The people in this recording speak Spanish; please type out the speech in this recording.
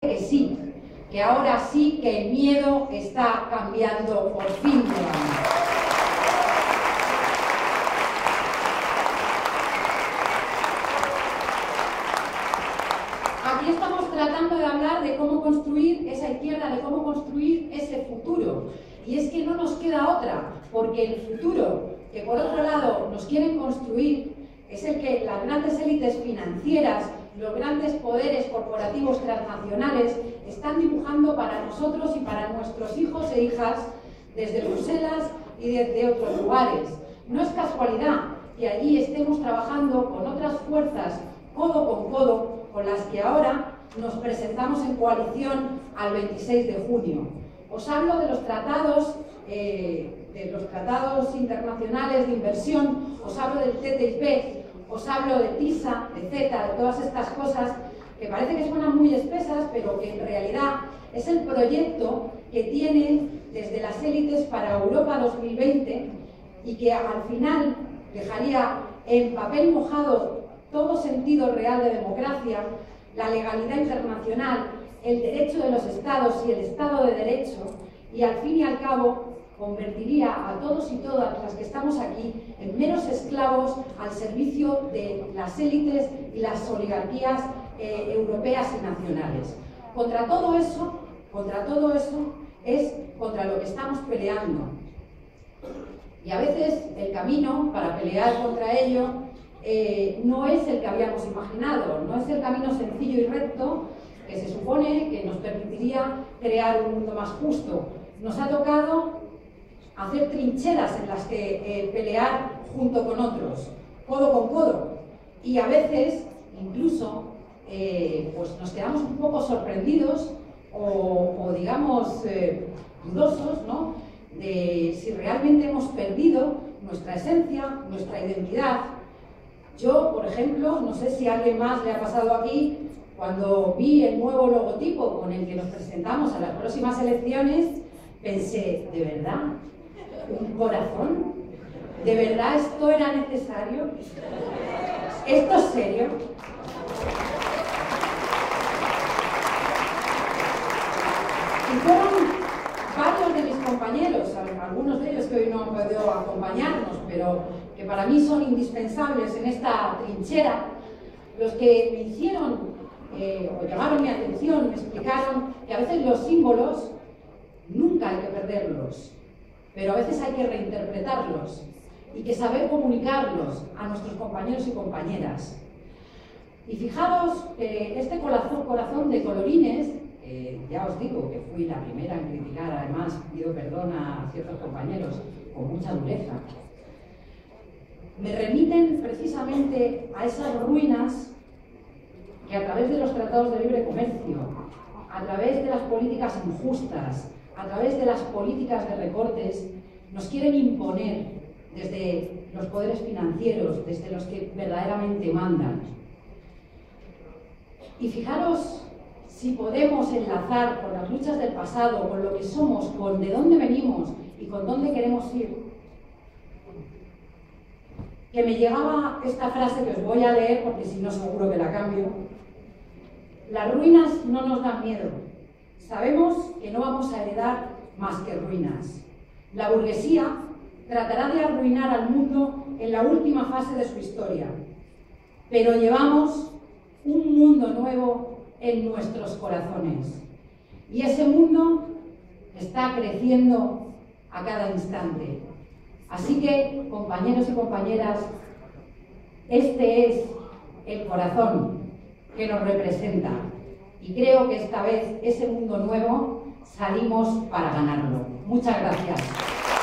que sí, que ahora sí que el miedo está cambiando por fin de año. Aquí estamos tratando de hablar de cómo construir esa izquierda, de cómo construir ese futuro. Y es que no nos queda otra, porque el futuro que por otro lado nos quieren construir es el que las grandes élites financieras, los grandes poderes corporativos transnacionales están dibujando para nosotros y para nuestros hijos e hijas desde Bruselas y desde otros lugares. No es casualidad que allí estemos trabajando con otras fuerzas codo con codo con las que ahora nos presentamos en coalición al 26 de junio. Os hablo de los tratados internacionales de inversión, os hablo del TTIP, os hablo de TISA, de CETA, de todas estas cosas que parece que suenan muy espesas, pero que en realidad es el proyecto que tienen desde las élites para Europa 2020 y que al final dejaría en papel mojado todo sentido real de democracia, la legalidad internacional, el derecho de los estados y el Estado de Derecho, y al fin y al cabo convertiría a todos y todas las que estamos aquí en meros esclavos al servicio de las élites y las oligarquías europeas y nacionales. Contra todo eso es contra lo que estamos peleando. Y a veces el camino para pelear contra ello no es el que habíamos imaginado, no es el camino sencillo y recto que se supone que nos permitiría crear un mundo más justo. Nos ha tocado hacer trincheras en las que pelear junto con otros, codo con codo, y a veces incluso pues nos quedamos un poco sorprendidos o digamos dudosos, ¿no?, de si realmente hemos perdido nuestra esencia, nuestra identidad. Yo, por ejemplo, no sé si a alguien más le ha pasado aquí, cuando vi el nuevo logotipo con el que nos presentamos a las próximas elecciones, pensé, ¿de verdad? ¿Un corazón? ¿De verdad esto era necesario? ¿Esto es serio? Y fueron varios de mis compañeros, algunos de ellos que hoy no han podido acompañarnos, pero que para mí son indispensables en esta trinchera, los que me hicieron o llamaron mi atención, me explicaron que a veces los símbolos nunca hay que perderlos, pero a veces hay que reinterpretarlos y que saber comunicarlos a nuestros compañeros y compañeras. Y fijaros que este corazón de colorines, ya os digo que fui la primera en criticar, además pido perdón a ciertos compañeros con mucha dureza, me remiten precisamente a esas ruinas que a través de los tratados de libre comercio, a través de las políticas injustas, a través de las políticas de recortes, nos quieren imponer desde los poderes financieros, desde los que verdaderamente mandan. Y fijaros si podemos enlazar con las luchas del pasado, con lo que somos, con de dónde venimos y con dónde queremos ir. Que me llegaba esta frase que os voy a leer porque si no seguro que la cambio. Las ruinas no nos dan miedo. Sabemos que no vamos a heredar más que ruinas. La burguesía tratará de arruinar al mundo en la última fase de su historia, pero llevamos un mundo nuevo en nuestros corazones. Y ese mundo está creciendo a cada instante. Así que, compañeros y compañeras, este es el corazón que nos representa. Y creo que esta vez ese mundo nuevo salimos para ganarlo. Muchas gracias.